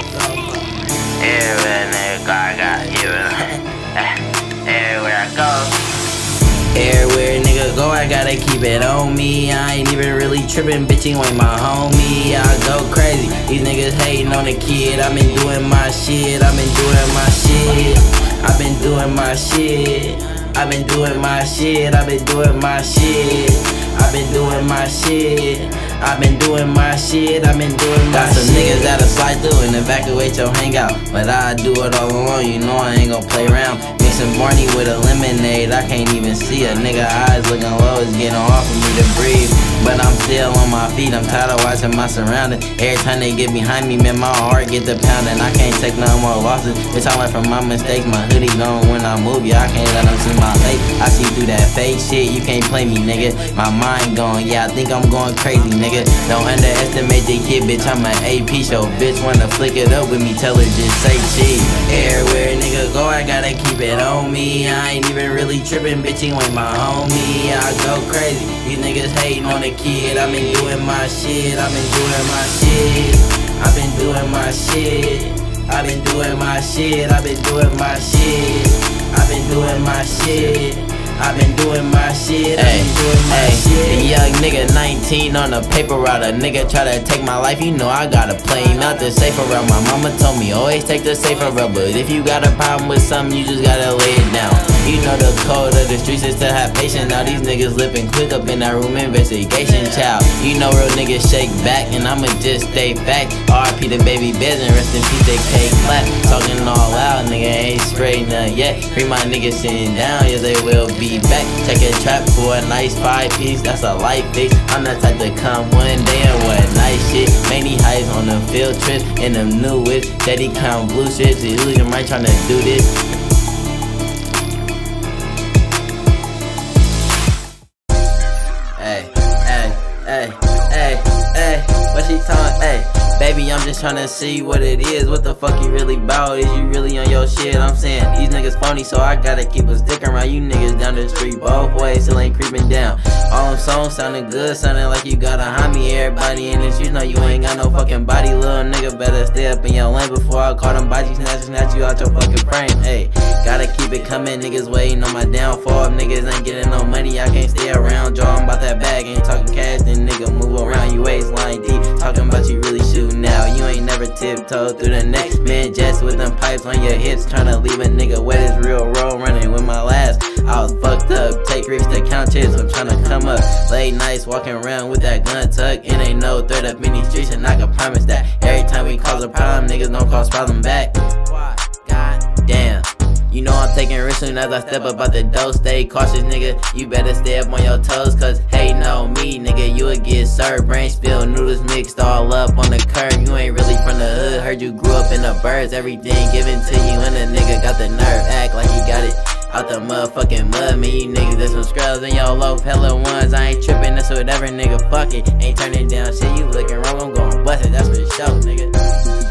Everywhere nigga I got everywhere I go. Everywhere nigga go, I gotta keep it on me. I ain't even really trippin', bitch, you ain't my homie. I go crazy, these niggas hating on the kid. I been doing my shit, I been doing my shit. I been doing my shit. I been doing my shit. I been doing my shit. I been doing my shit. I been doing my shit. I been doing my shit. Got some niggas that'll slide through and evacuate your hangout, but I do it all alone. You know I ain't gon' play around. Mixing Barney with a lemonade, I can't even see a nigga eyes looking low. It's getting hard for me to breathe, but I'm still on my feet. I'm tired of watching my surroundings. Every time they get behind me, man, my heart get to pounding. I can't take no more losses. Bitch, I learn from my mistakes. My hoodie gone when I move, yeah, I can't let them see my face. I see through that fake shit, you can't play me, nigga. My mind gone, yeah, I think I'm going crazy, nigga. Don't underestimate the kid, bitch, I'm an AP show. Bitch, wanna flick it up with me, tell her just say cheese. Everywhere nigga go, I gotta keep it on me. I ain't even really trippin', bitch, you ain't my homie. I go crazy, these niggas hating on the kid. I been doing my shit, I been doing my shit. I been doing my shit. I been doing my shit. I been doing my shit. I been doing my shit. I been doing my shit. I been doing my shit. Young nigga 19 on a paper route. A nigga try to take my life, you know I gotta play not the safer route. My mama told me always take the safer route, but if you got a problem with something, you just gotta lay it down. You know the code of the streets is to have patience. Now these niggas living quick up in that room investigation, child. You know real niggas shake back, and I'ma just stay back. RP the baby Bez and rest in peace they K clap. Talking all loud, nigga ain't straight none yet. Free my niggas sitting down, yeah they will be back. Check a trap for a nice 5-piece, that's a life fix. I'm the type to come one day and what nice shit. Many highs on them field trips and them new whips. Daddy count blue strips, he looking right trying to do this. Hey, what she talking? Hey, baby, I'm just tryna see what it is. What the fuck you really bout? Is you really on your shit? I'm saying these niggas phony, so I gotta keep a stick around. You niggas down the street both ways, still ain't creeping down. All them songs sounding good, sounding like you got a homie. Everybody in the streets know you ain't got no fucking body. Little nigga better stay up in your lane before I call them body snatch you out your fucking frame. Hey, gotta keep it coming, niggas waiting on my downfall. If niggas ain't getting no money, I can't stay around. Drawing about that bag, ain't talking cash, then nigga move around. You waistline deep, talking about you really shooting now. You ain't never tiptoe through the next man, just with them pipes on your hips, tryna leave a nigga wet as real road running with my last. I was fucked up, take risks to count chips, I'm tryna come up. Late nights walking around with that gun tucked, it ain't no threat up in these streets, and I can promise that every time we cause a problem, niggas don't cause problem back. God damn. You know I'm taking risks soon as I step up out the door. Stay cautious, nigga, you better stay up on your toes, cause hey, no me, nigga, you would get served. Brain spilled, noodles mixed all up on the curb. You ain't really from the hood, heard you grew up in the birds. Everything given to you and the nigga got the nerve, act like he got it out the motherfucking mud. Me, you niggas, there's some scrubs in your loaf, hella ones. I ain't tripping, that's whatever, nigga, fuck it. Ain't turning down shit, you looking wrong, I'm gon' bust it, that's for sure, nigga.